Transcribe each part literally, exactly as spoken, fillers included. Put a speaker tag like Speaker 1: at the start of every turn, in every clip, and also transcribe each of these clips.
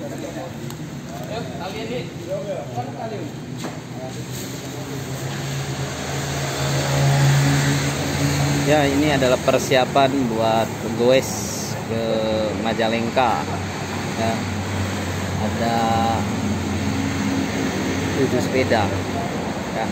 Speaker 1: Ya, ini adalah persiapan buat goes ke Majalengka. Ya, ada tujuh sepeda. Ya.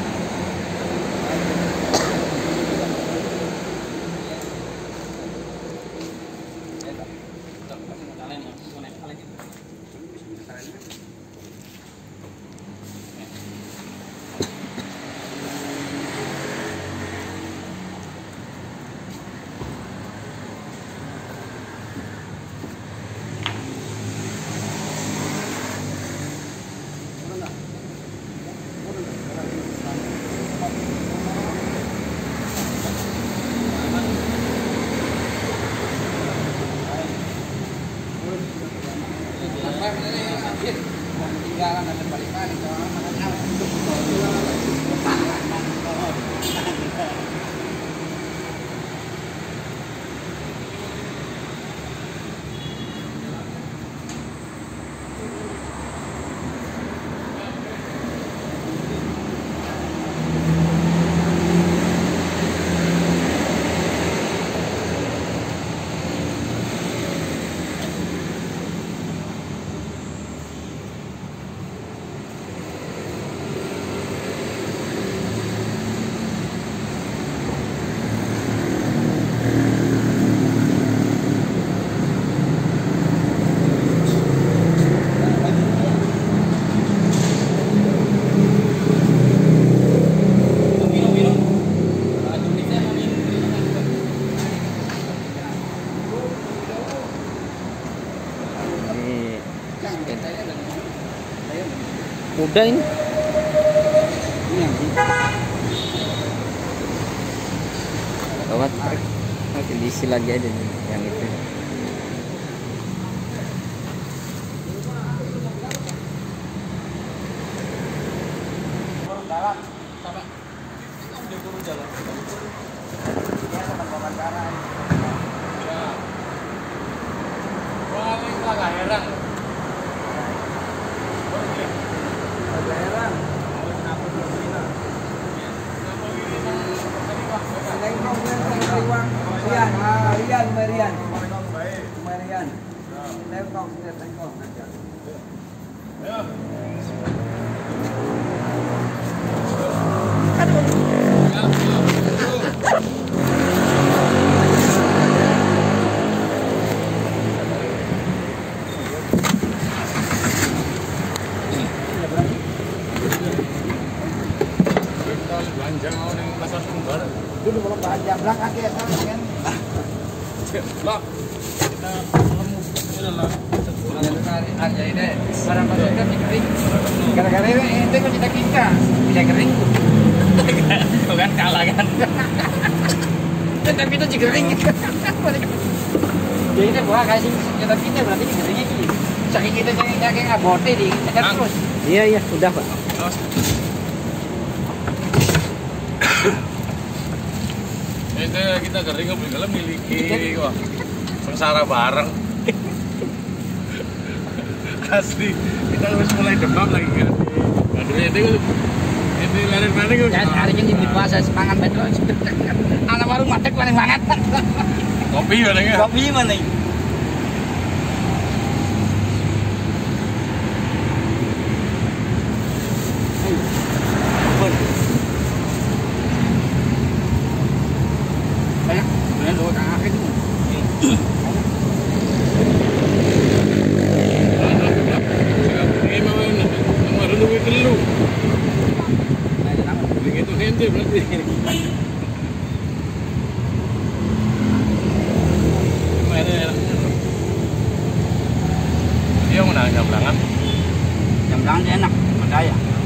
Speaker 1: Udah ini. Lewat nanti diisi lagi aja nih yang itu.
Speaker 2: Marian, Marian, Marian, tengok, tengok aja. Dulu belum belanja belakang aja kan. Bang, kita lemu harga ini barang barang kan kering. Gara-gara ini ente kok kita kita tidak kering. Tuh kan kalah kan. Tapi itu juga kering. Jadi ini buah kasih kita kita berarti keringnya gini. Saking kita jangan jangan ngabote di tekan terus.
Speaker 1: Iya iya, udah Pak.
Speaker 3: Itu kita kering nggak boleh miliki wah sengsara bareng. Asli kita harus mulai demam lagi kan. Aduh itu ini lari-lari kok.
Speaker 2: Ya hari ini di puasa semangat betul. Anak warung matek paling banget.
Speaker 3: Kopi mana ya?
Speaker 2: Kopi mana?
Speaker 3: Dia mau nanya belangan.
Speaker 2: Yang belangan enak, berdaya.